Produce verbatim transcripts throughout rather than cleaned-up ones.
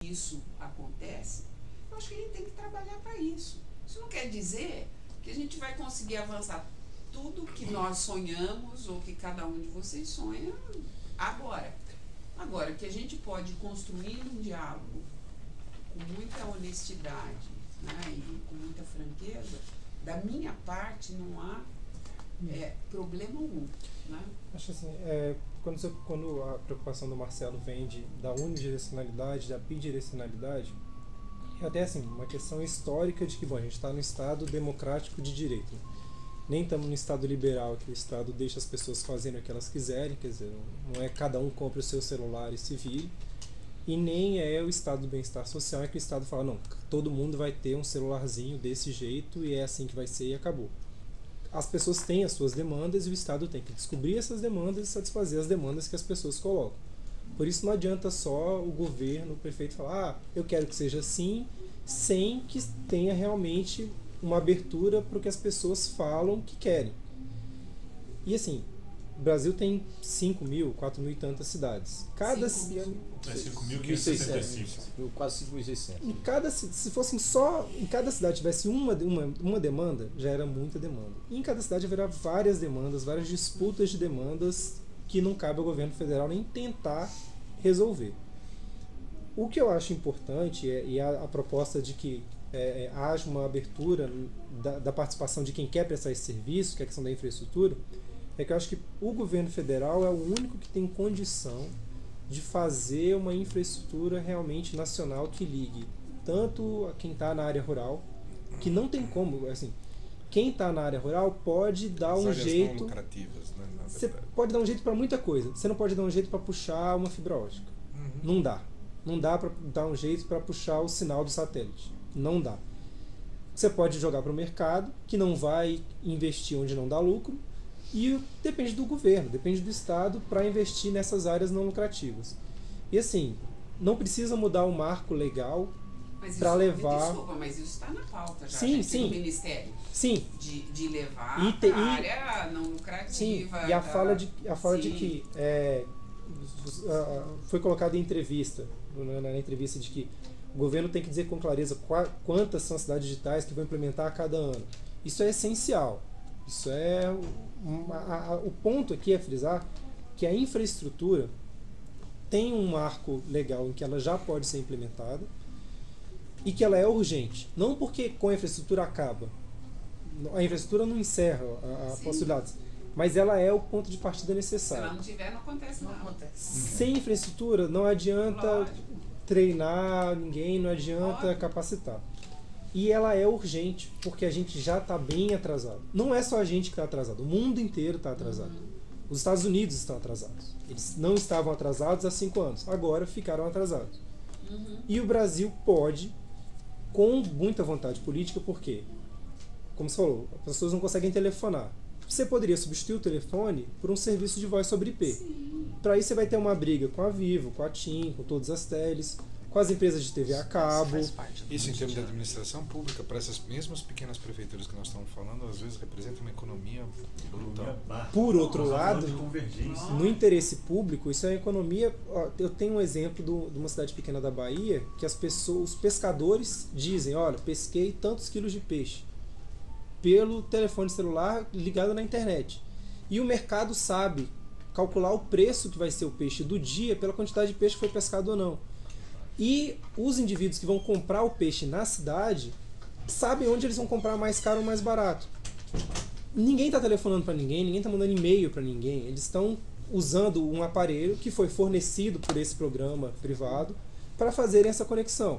isso acontece, eu acho que a gente tem que trabalhar para isso. Isso não quer dizer que a gente vai conseguir avançar tudo que nós sonhamos ou que cada um de vocês sonha agora. Agora, que a gente pode construir um diálogo com muita honestidade, né, e com muita franqueza, da minha parte não há é, problema algum. Né? Acho assim, é, quando, você, quando a preocupação do Marcelo vem de, da unidirecionalidade, da bidirecionalidade, é até assim, uma questão histórica de que, bom, a gente está no Estado democrático de direito. Nem estamos no Estado liberal, que o Estado deixa as pessoas fazendo o que elas quiserem, quer dizer, não é cada um compra o seu celular e se vire. E nem é o Estado do bem-estar social, é que o Estado fala, não, todo mundo vai ter um celularzinho desse jeito e é assim que vai ser e acabou. As pessoas têm as suas demandas e o Estado tem que descobrir essas demandas e satisfazer as demandas que as pessoas colocam. Por isso não adianta só o governo, o prefeito falar, ah, eu quero que seja assim, sem que tenha realmente uma abertura para o que as pessoas falam que querem. E assim, o Brasil tem cinco mil, quatro mil e tantas cidades. Cada cidade. É cinco mil quinhentos e sessenta e cinco. Quase cinco mil e seiscentos. Em cada, se fossem só. Em cada cidade tivesse uma, uma, uma demanda, já era muita demanda. E em cada cidade haverá várias demandas, várias disputas de demandas que não cabe ao governo federal nem tentar resolver. O que eu acho importante é, e a, a proposta de que é, é, haja uma abertura da, da participação de quem quer prestar esse serviço, que é a questão da infraestrutura, é que eu acho que o governo federal é o único que tem condição de fazer uma infraestrutura realmente nacional que ligue tanto a quem está na área rural, que não tem como, assim, quem está na área rural pode dar As um áreas jeito. não lucrativas, né, na Você verdade. pode dar um jeito para muita coisa. Você não pode dar um jeito para puxar uma fibra ótica. Uhum. Não dá. Não dá para dar um jeito para puxar o sinal do satélite. Não dá. Você pode jogar para o mercado, que não vai investir onde não dá lucro, e depende do governo, depende do Estado para investir nessas áreas não lucrativas. E assim, não precisa mudar o marco legal para levar... Desculpa, mas isso está na pauta já, sim, já sim. do Ministério. Sim. De, de levar E te- para a e- área não lucrativa. Sim, e a da- fala de, a fala de Sim. que é, foi colocado em entrevista, na, na entrevista de que o governo tem que dizer com clareza qua- quantas são as cidades digitais que vão implementar a cada ano. Isso é essencial. Isso é uma, a, a, o ponto aqui é frisar que a infraestrutura tem um marco legal em que ela já pode ser implementada e que ela é urgente. Não porque com a infraestrutura acaba. A infraestrutura não encerra as possibilidades, mas ela é o ponto de partida Se necessário. ela não tiver, não acontece Não nada. acontece. Sem infraestrutura não adianta Lógico. treinar ninguém, não adianta Lógico. capacitar. E ela é urgente, porque a gente já está bem atrasado. Não é só a gente que está atrasado, o mundo inteiro está atrasado. Os Estados Unidos estão atrasados. Eles não estavam atrasados há cinco anos, agora ficaram atrasados. Uhum. E o Brasil pode, com muita vontade política, porque, como você falou, as pessoas não conseguem telefonar. Você poderia substituir o telefone por um serviço de voz sobre I P. Para isso você vai ter uma briga com a Vivo, com a TIM, com todas as teles, com as empresas de T V a cabo. Faz parte do Isso em termos de cotidiano. administração pública, para essas mesmas pequenas prefeituras que nós estamos falando, às vezes representa uma economia brutal. Por outro lado, de convergência. no interesse público, isso é economia. Ó, eu tenho um exemplo do, de uma cidade pequena da Bahia que as pessoas, os pescadores dizem, olha, pesquei tantos quilos de peixe pelo telefone celular ligado na internet. E o mercado sabe calcular o preço que vai ser o peixe do dia pela quantidade de peixe que foi pescado ou não. E os indivíduos que vão comprar o peixe na cidade sabem onde eles vão comprar mais caro ou mais barato. Ninguém está telefonando para ninguém, ninguém está mandando e-mail para ninguém. Eles estão usando um aparelho que foi fornecido por esse programa privado para fazerem essa conexão.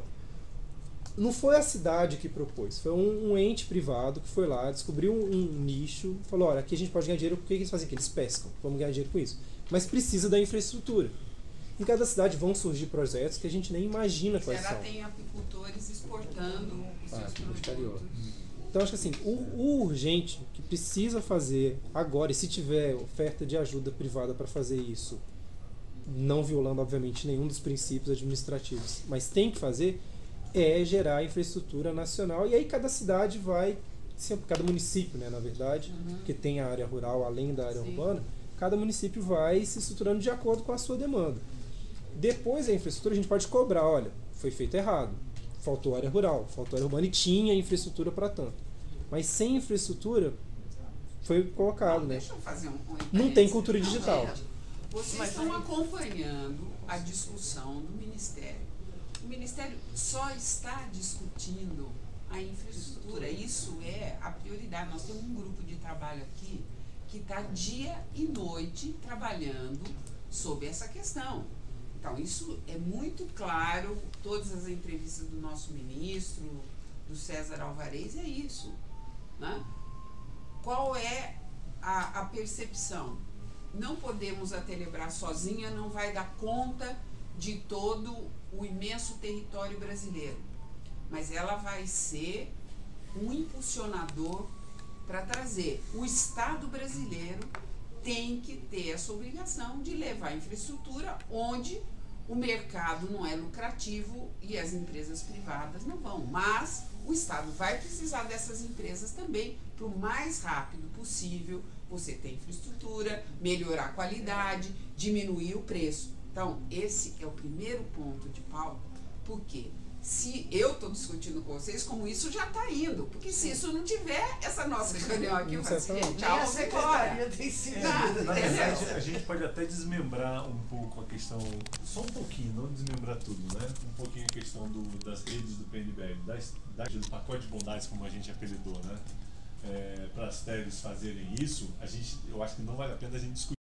Não foi a cidade que propôs, foi um, um ente privado que foi lá, descobriu um, um nicho, falou, olha, aqui a gente pode ganhar dinheiro, por que eles fazem aqui? Eles pescam, vamos ganhar dinheiro com isso. Mas precisa da infraestrutura. Em cada cidade vão surgir projetos que a gente nem imagina quais Será são. tem apicultores exportando os Ah, seus no exterior. produtos. Então acho que assim, o, o urgente que precisa fazer agora, e se tiver oferta de ajuda privada para fazer isso, não violando obviamente nenhum dos princípios administrativos, mas tem que fazer, é gerar infraestrutura nacional. E aí cada cidade vai, sempre, cada município, né, na verdade, Uhum. que tem a área rural além da área Sim. urbana, cada município vai se estruturando de acordo com a sua demanda. Depois da infraestrutura a gente pode cobrar, olha, foi feito errado. Faltou área rural, faltou área urbana e tinha infraestrutura para tanto. Mas sem infraestrutura foi colocado, Não, né? deixa eu fazer um, um Não tem cultura digital. Não, vocês Mas estão aí- acompanhando a discussão do Ministério. O Ministério só está discutindo a infraestrutura. Isso é a prioridade. Nós temos um grupo de trabalho aqui que está dia e noite trabalhando sobre essa questão. Então, isso é muito claro, todas as entrevistas do nosso ministro, do César Alvarez, é isso, né? Qual é a, a percepção? Não podemos, a Telebrás sozinha não vai dar conta de todo o imenso território brasileiro, mas ela vai ser um impulsionador para trazer. O Estado brasileiro tem que ter essa obrigação de levar a infraestrutura onde o mercado não é lucrativo e as empresas privadas não vão. Mas o Estado vai precisar dessas empresas também para o mais rápido possível você ter infraestrutura, melhorar a qualidade, diminuir o preço. Então, esse é o primeiro ponto de pauta, porque se eu estou discutindo com vocês, como isso já está indo, porque se isso não tiver, essa nossa reunião aqui vai ser Nem tchau, a vamos secretaria embora. tem sido. Tá, Na entendeu? verdade, a gente pode até desmembrar um pouco a questão, só um pouquinho, não desmembrar tudo, né? Um pouquinho a questão do, das redes do P N B R, das, das, do pacote de bondades, como a gente apelidou, né? É, para as T E Ls fazerem isso, a gente, eu acho que não vale a pena a gente discutir